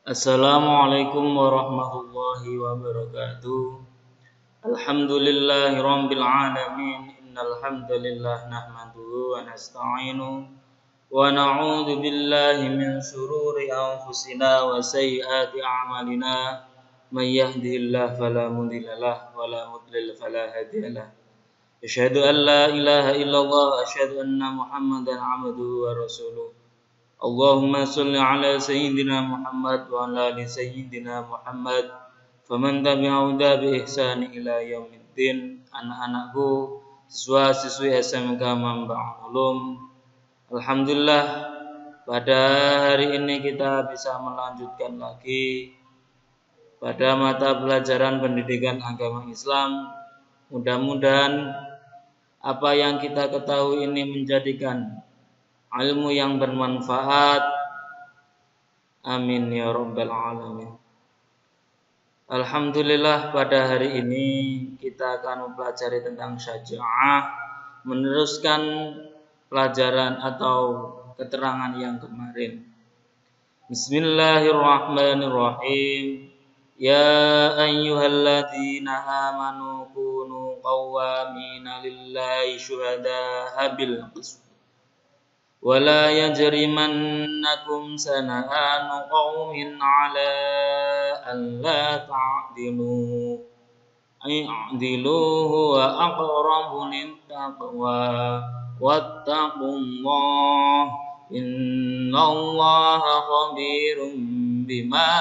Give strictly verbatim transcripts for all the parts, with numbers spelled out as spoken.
Assalamualaikum warahmatullahi wabarakatuh. Alhamdulillahi rabbil alamin. Innal hamdalillah nahmaduhu wa nasta'inuhu wa na'udzu billahi min shururi anfusina wa sayyiati a'malina. May yahdihillahu fala mudilla lahu wa la mudlil fala hadiya lahu. Asyhadu an la ilaha illallah wa asyhadu anna Muhammadan 'abduhu wa rasuluh. Allahumma sholli ala sayyidina Muhammad wa ala ali sayyidina Muhammad. Faman tabi'a huda bi ihsani ila yaumiddin. Anak-anakku, siswa-siswi S M K Manba'ul Ulum, alhamdulillah pada hari ini kita bisa melanjutkan lagi pada mata pelajaran pendidikan agama Islam. Mudah-mudahan apa yang kita ketahui ini menjadikan ilmu yang bermanfaat. Amin ya rabbal alamin. Alhamdulillah pada hari ini kita akan mempelajari tentang syaja'ah, meneruskan pelajaran atau keterangan yang kemarin. Bismillahirrahmanirrahim. Ya ayyuhalladzina amanu kunu qawwamina lillahi syuhada'a bil qist. ولا يجرمنكم سنآن قوم على ألا تعدلوا اعدلوا هو أقرب للتقوى واتقوا الله إن الله خبير بما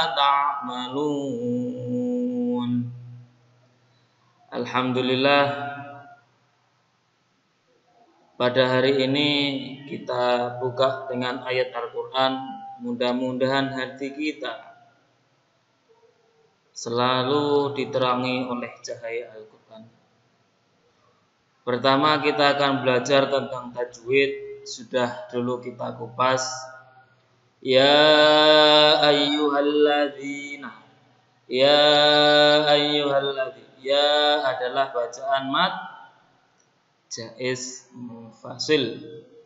تعملون. Alhamdulillah, pada hari ini kita buka dengan ayat Al-Quran. Mudah-mudahan hati kita selalu diterangi oleh cahaya Al-Quran. Pertama kita akan belajar tentang tajwid. Sudah dulu kita kupas. Ya ayyuhalladzina, Ya ayyuhalladzina. Ya adalah bacaan mat jaiz munfasil,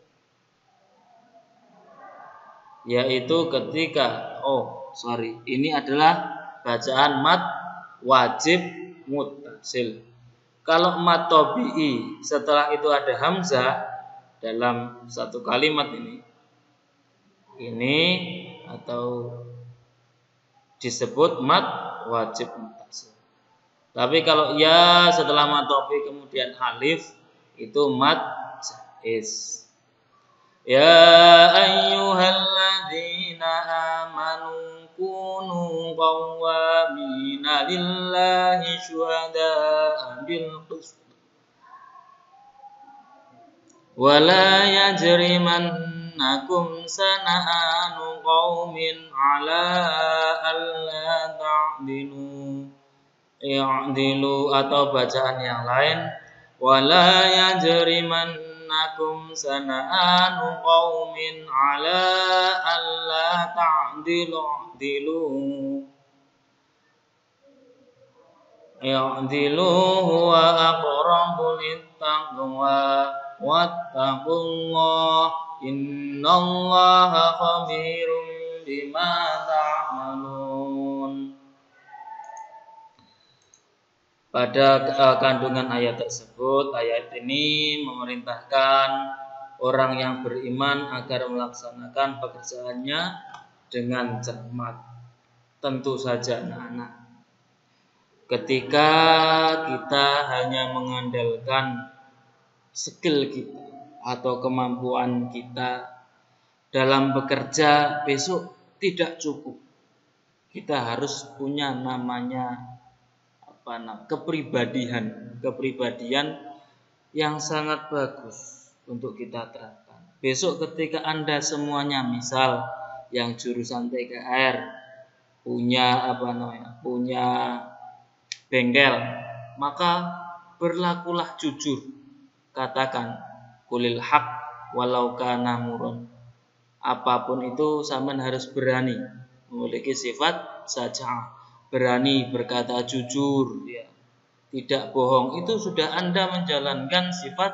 yaitu ketika oh sorry ini adalah bacaan mat wajib muttasil. Kalau mat tabi'i setelah itu ada hamzah dalam satu kalimat ini ini atau disebut mat wajib muttasil. Tapi kalau ya setelah mat tabi'i kemudian alif itu mat jaiz. Ya ayyuhalladzina amanu kunu qawwamina lillahi syuhada'a bil qist wa la yajrimannakum sana'anu qaumin ala alla ta'dilu i'dilu, atau bacaan yang lain wala yajrimannakum sana'anu qaumin ala alla ta'dilu dilu i'dilu huwa aqrabu littaqwa wattaqullah innallaha khabirum bima ta'malun. Pada uh, kandungan ayat tersebut, ayat ini memerintahkan orang yang beriman agar melaksanakan pekerjaannya dengan cermat. Tentu saja anak-anak, ketika kita hanya mengandalkan skill kita atau kemampuan kita dalam bekerja, besok tidak cukup. Kita harus punya namanya kepribadian, kepribadian yang sangat bagus untuk kita terapkan. Besok ketika Anda semuanya, misal yang jurusan T K R punya apa namanya, punya bengkel, maka berlakulah jujur. Katakan kulil haq walau kana murun. Apapun itu sampean harus berani, memiliki sifat syaja'ah. Berani berkata jujur, ya, tidak bohong. Itu sudah Anda menjalankan sifat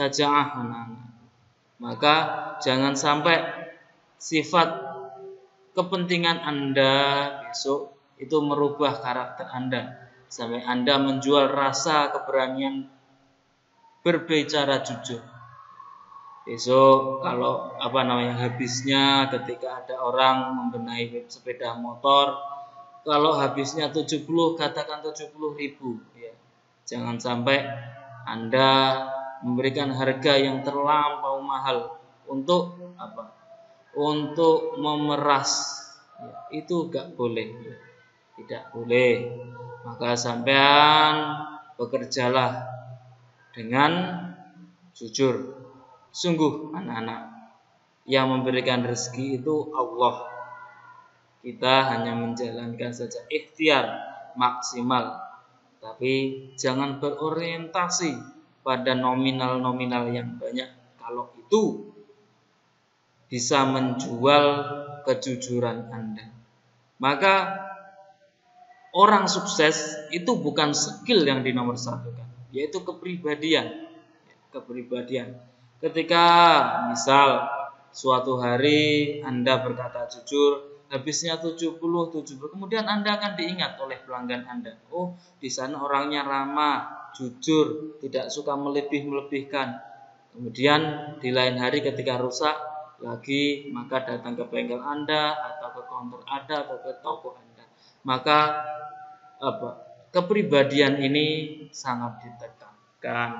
syaja'ah anak-anak. Maka jangan sampai sifat kepentingan Anda besok itu merubah karakter Anda sampai Anda menjual rasa keberanian berbicara jujur. Besok kalau apa namanya habisnya ketika ada orang membenahi sepeda motor, kalau habisnya tujuh puluh, katakan tujuh puluh ribu ya. Jangan sampai Anda memberikan harga yang terlampau mahal untuk apa? Untuk memeras. Ya, itu gak boleh. Tidak boleh. Maka sampean bekerjalah dengan jujur. Sungguh anak-anak, yang memberikan rezeki itu Allah. Kita hanya menjalankan saja ikhtiar maksimal, tapi jangan berorientasi pada nominal-nominal yang banyak. Kalau itu bisa menjual kejujuran Anda, maka orang sukses itu bukan skill yang dinomorsatukan, yaitu kepribadian. Kepribadian. Ketika misal suatu hari Anda berkata jujur, habisnya tujuh puluh, tujuh puluh, kemudian Anda akan diingat oleh pelanggan Anda. Oh, di sana orangnya ramah, jujur, tidak suka melebih-melebihkan. Kemudian di lain hari ketika rusak lagi, maka datang ke bengkel Anda atau ke kantor Anda atau ke toko Anda. Maka apa? Kepribadian ini sangat ditekankan.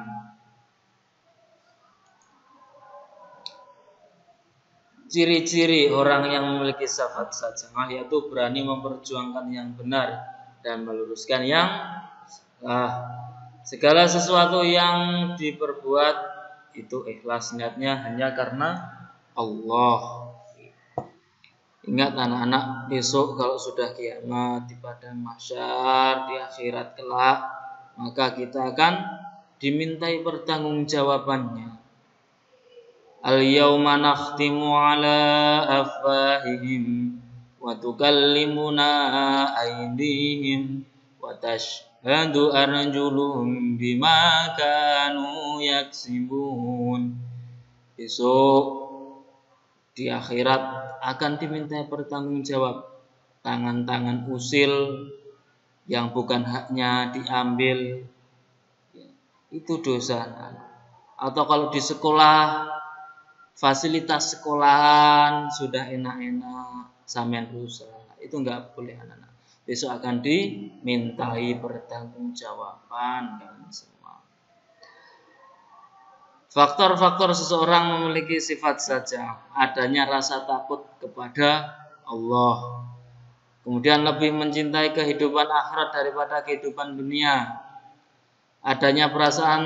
Ciri-ciri orang yang memiliki sifat sajangah yaitu berani memperjuangkan yang benar dan meluruskan yang salah. Segala sesuatu yang diperbuat itu ikhlas niatnya hanya karena Allah. Ingat anak-anak, besok kalau sudah kiamat di padang mahsyar, di akhirat kelak, maka kita akan dimintai pertanggungjawabannya. Al-yawma nakhtimu ala afwahihim wa tukallimuna aydihim wa tashhadu arjuluhum bima kanu yaksibun. Besok di akhirat akan dimintai pertanggungjawab. Tangan-tangan usil yang bukan haknya diambil, itu dosa. Atau kalau di sekolah, fasilitas sekolahan sudah enak-enak, sampean rusak, itu nggak boleh anak-anak. Besok akan dimintai pertanggungjawaban kalian semua. Faktor-faktor seseorang memiliki sifat saja adanya rasa takut kepada Allah, kemudian lebih mencintai kehidupan akhirat daripada kehidupan dunia, adanya perasaan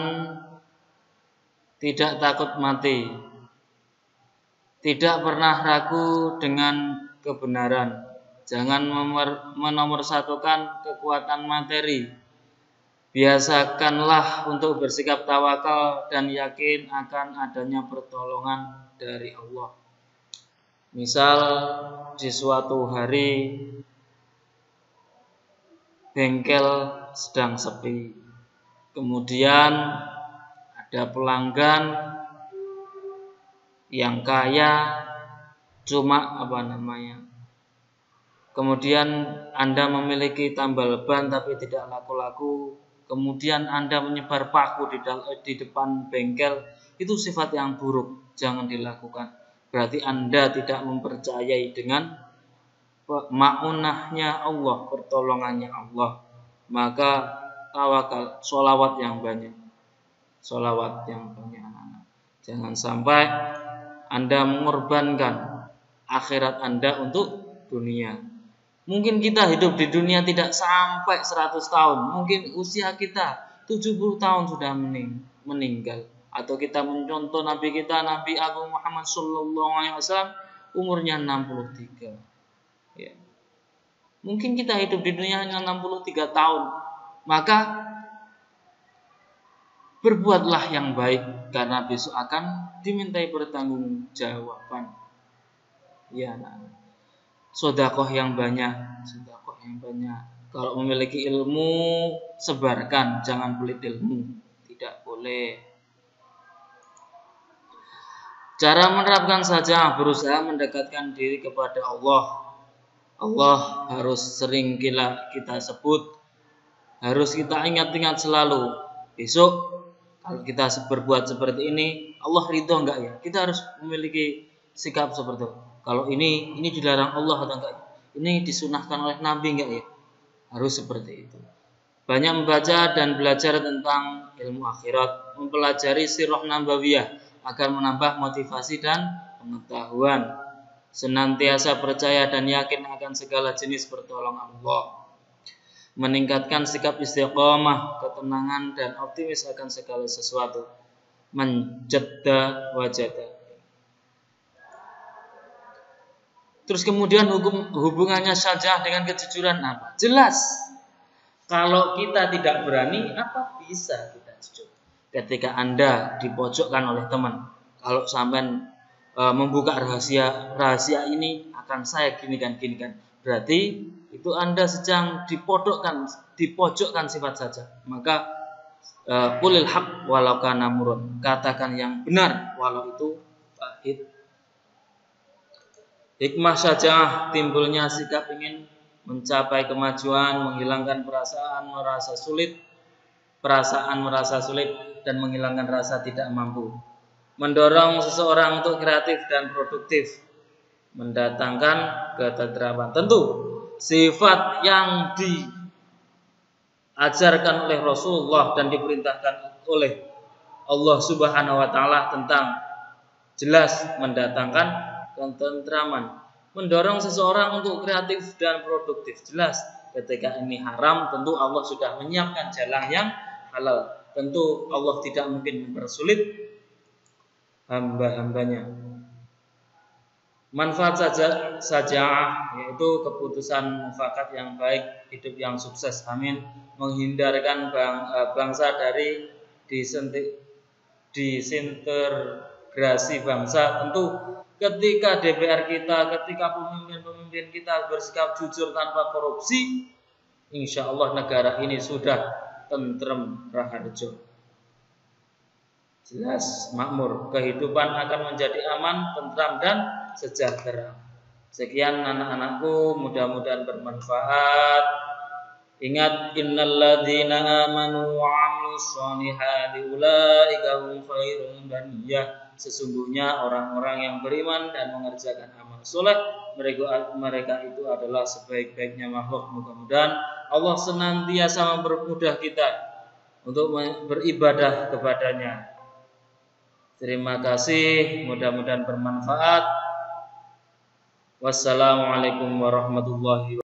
tidak takut mati, tidak pernah ragu dengan kebenaran, jangan menomorsatukan kekuatan materi. Biasakanlah untuk bersikap tawakal dan yakin akan adanya pertolongan dari Allah. Misal di suatu hari bengkel sedang sepi, kemudian ada pelanggan yang kaya cuma apa namanya, kemudian Anda memiliki tambal ban tapi tidak laku-laku, kemudian Anda menyebar paku di, di depan bengkel, itu sifat yang buruk, jangan dilakukan. Berarti Anda tidak mempercayai dengan ma'unahnya Allah, pertolongannya Allah. Maka tawakal, sholawat yang banyak, sholawat yang banyak anak-anak. Jangan sampai Anda mengorbankan akhirat Anda untuk dunia. Mungkin kita hidup di dunia tidak sampai seratus tahun. Mungkin usia kita tujuh puluh tahun sudah mening, meninggal. Atau kita mencontoh Nabi kita, Nabi Agung Muhammad Sallallahu Alaihi Wasallam, umurnya enam puluh tiga. Ya. Mungkin kita hidup di dunia hanya enam puluh tiga tahun. Maka berbuatlah yang baik, karena besok akan dimintai pertanggungjawaban. Ya, nah. Sodakoh yang banyak, sodakoh yang banyak. Kalau memiliki ilmu, sebarkan, jangan pelit ilmu, tidak boleh. Cara menerapkan saja, berusaha mendekatkan diri kepada Allah Allah harus sering kita, kita sebut, harus kita ingat-ingat selalu. Besok kalau kita berbuat seperti ini, Allah ridho enggak ya? Kita harus memiliki sikap seperti itu. Kalau ini ini dilarang Allah atau enggak? Ini disunahkan oleh Nabi enggak ya? Harus seperti itu. Banyak membaca dan belajar tentang ilmu akhirat, mempelajari sirah nabawiyah agar menambah motivasi dan pengetahuan. Senantiasa percaya dan yakin akan segala jenis pertolongan Allah. Meningkatkan sikap istiqomah, ketenangan dan optimis akan segala sesuatu. Menjadda wajada. Terus kemudian hukum, hubungannya syaja'ah dengan kejujuran apa? Jelas. Kalau kita tidak berani, apa bisa kita jujur? Ketika Anda dipojokkan oleh teman, kalau sampai e, membuka rahasia rahasia ini akan saya ginikan ginikan, berarti itu Anda sedang dipodokkan, dipojokkan sifat saja. Maka qulil haq walau kana murun, katakan yang benar walau itu pahit. Hikmah syaja'ah, timbulnya sikap ingin mencapai kemajuan, menghilangkan perasaan merasa sulit, perasaan merasa sulit dan menghilangkan rasa tidak mampu. Mendorong seseorang untuk kreatif dan produktif, mendatangkan ketentraman. Tentu sifat yang diajarkan oleh Rasulullah dan diperintahkan oleh Allah Subhanahu wa taala tentang jelas mendatangkan ketentraman. Mendorong seseorang untuk kreatif dan produktif, jelas. Ketika ini haram, tentu Allah sudah menyiapkan jalan yang halal. Tentu Allah tidak mungkin mempersulit hamba-hambanya. Manfaat saja saja'ah, yaitu keputusan mufakat yang baik, hidup yang sukses, amin. Menghindarkan bang, bangsa dari disentik, disintegrasi bangsa. Tentu ketika D P R kita, ketika pemimpin-pemimpin kita bersikap jujur tanpa korupsi, insya Allah negara ini sudah tentrem raharjo. Jelas makmur, kehidupan akan menjadi aman, tentram dan sejahtera. Sekian anak-anakku, mudah-mudahan bermanfaat. Ingat, innalladzina amanu wa 'amilus sholihati ulaika hum khairul bariyah. Sesungguhnya orang-orang yang beriman dan mengerjakan amal soleh, mereka mereka itu adalah sebaik-baiknya makhluk. Mudah-mudahan Allah senantiasa mempermudah kita untuk beribadah kepadanya. Terima kasih, mudah-mudahan bermanfaat. Wassalamualaikum warahmatullahi wabarakatuh.